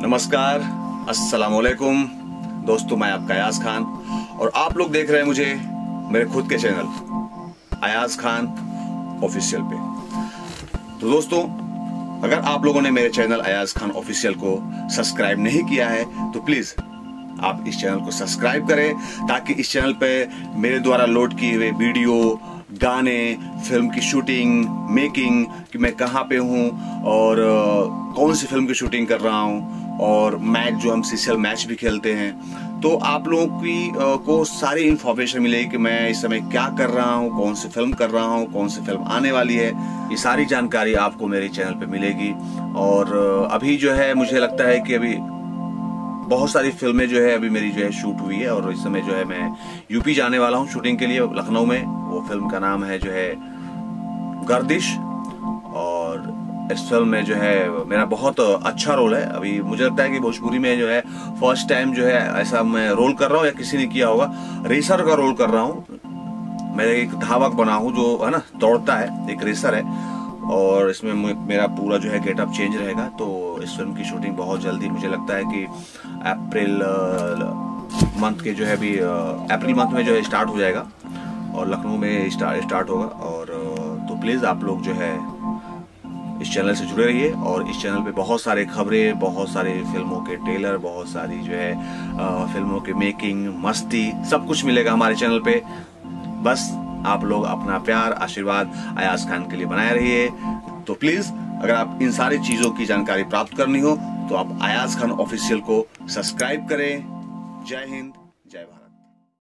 नमस्कार, अस्सलाम वालेकुम दोस्तों, मैं आपका अयाज खान और आप लोग देख रहे हैं मुझे मेरे खुद के चैनल अयाज खान ऑफिशियल पे। तो दोस्तों, अगर आप लोगों ने मेरे चैनल अयाज खान ऑफिशियल को सब्सक्राइब नहीं किया है तो प्लीज आप इस चैनल को सब्सक्राइब करें, ताकि इस चैनल पे मेरे द्वारा लोड किए हुए वीडियो, गाने, फिल्म की शूटिंग, मेकिंग, कि मैं कहाँ पे हूँ और कौन सी फिल्म की शूटिंग कर रहा हूँ, और मैच जो हम सीसीएल मैच भी खेलते हैं, तो आप लोगों की को सारी इंफॉर्मेशन मिलेगी कि मैं इस समय क्या कर रहा हूँ, कौन सी फिल्म कर रहा हूँ, कौन सी फिल्म आने वाली है। ये सारी जानकारी आपको मेरे चैनल पे मिलेगी। और अभी जो है मुझे लगता है कि अभी बहुत सारी फिल्में जो है अभी मेरी जो है शूट हुई है, और इस समय जो है मैं यूपी जाने वाला हूँ शूटिंग के लिए, लखनऊ में। वो फिल्म का नाम है जो है गर्दिश, और इस फिल्म में जो है मेरा बहुत अच्छा रोल है। अभी मुझे लगता है कि भोजपुरी में जो है फर्स्ट टाइम जो है ऐसा मैं रोल कर रहा हूँ, या किसी ने किया होगा। रेसर का रोल कर रहा हूँ। मैं एक धावक बना हूँ जो है ना दौड़ता है, एक रेसर है, और इसमें मेरा पूरा जो है गेटअप चेंज रहेगा। तो इस फिल्म की शूटिंग बहुत जल्दी, मुझे लगता है कि अप्रैल मंथ के जो है अभी अप्रैल मंथ में जो है स्टार्ट हो जाएगा, और लखनऊ में स्टार्ट होगा। और तो प्लीज आप लोग जो है इस चैनल से जुड़े रहिए, और इस चैनल पे बहुत सारे खबरें, बहुत सारे फिल्मों के ट्रेलर, बहुत सारी जो है फिल्मों के मेकिंग, मस्ती, सब कुछ मिलेगा हमारे चैनल पे। बस आप लोग अपना प्यार, आशीर्वाद अयाज खान के लिए बनाए रहिए। तो प्लीज अगर आप इन सारी चीजों की जानकारी प्राप्त करनी हो तो आप अयाज खान ऑफिशियल को सब्सक्राइब करें। जय हिंद, जय भारत।